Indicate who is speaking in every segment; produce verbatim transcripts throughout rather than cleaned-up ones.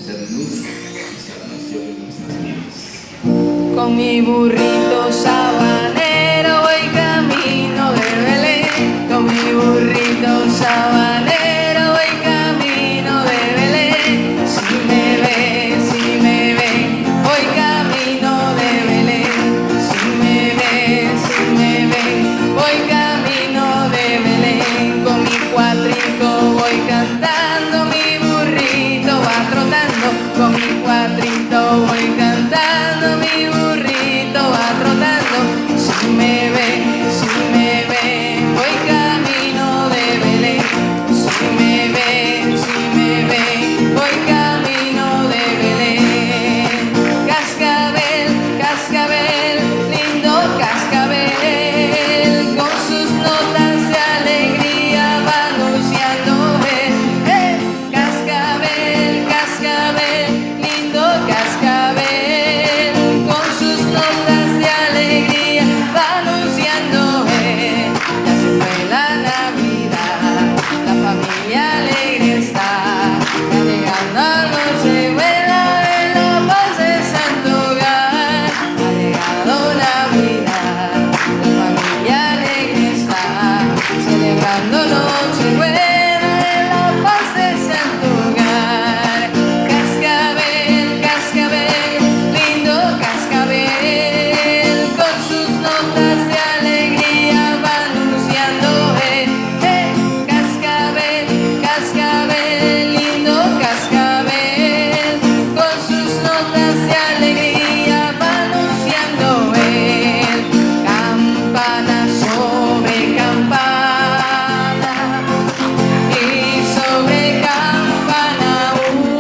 Speaker 1: ternura y salvación en nuestras vidas.
Speaker 2: Con mi burrito sabanero voy camino de Belén. Con mi burrito sabanero voy camino de Belén. Si me ven, si me ven, voy camino de Belén. Si me ven, si me ven, voy camino de Belén. Con mi cuatrico voy cantando, mi burrito va trotando. Con mi cuatrito voy cantando, mi burrito va trotando. Si me ven, si me ven, voy camino de Belén. Si me ven, si me ven, voy camino de Belén. Cascabel, cascabel, lindo cascabel, con sus notas de alegría va anunciando él. Eh, cascabel, cascabel, lindo cascabel, con sus notas de alegría va anunciando él. Ya se fue la Navidad, la familia alegre está, ya llegando a Nochebuena en la paz de Santo Hogar. Ha llegado Navidad, la familia alegre está, celebrando Nochebuena en la paz de Santo Hogar. Cascabel, cascabel, lindo cascabel, con sus notas de alegría va anunciando él. Eh, cascabel, cascabel, lindo cascabel, con sus notas de alegría va anunciando él. Campana sobre campana y sobre campana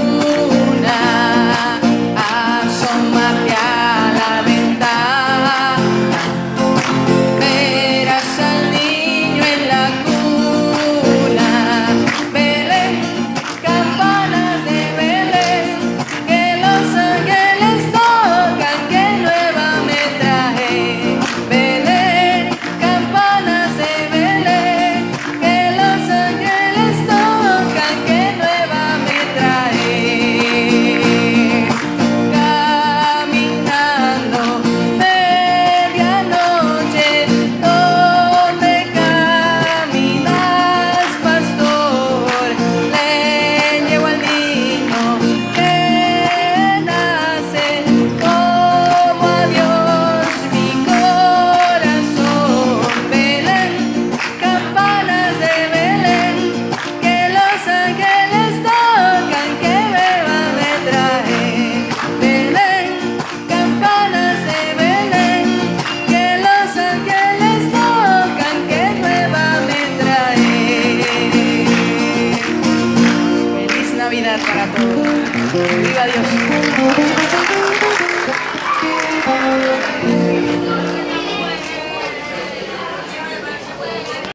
Speaker 2: una, asómate a la ventana, verás al niño en la cuna. Belén, campanas de Belén, que los ángeles tocan, que nueva me trae. Belén, campanas de Belén, que los ángeles tocan, que nueva me trae. Caminando medianoche, ¿dónde caminas, pastor? Le llevo al niño que nace, como a Dios mi corazón. Belén, campanas de Belén, que los ángeles tocan, que nueva me trae. Belén, campanas de Belén, que los ángeles tocan, que nueva me trae. Feliz Navidad para todos. Viva Dios.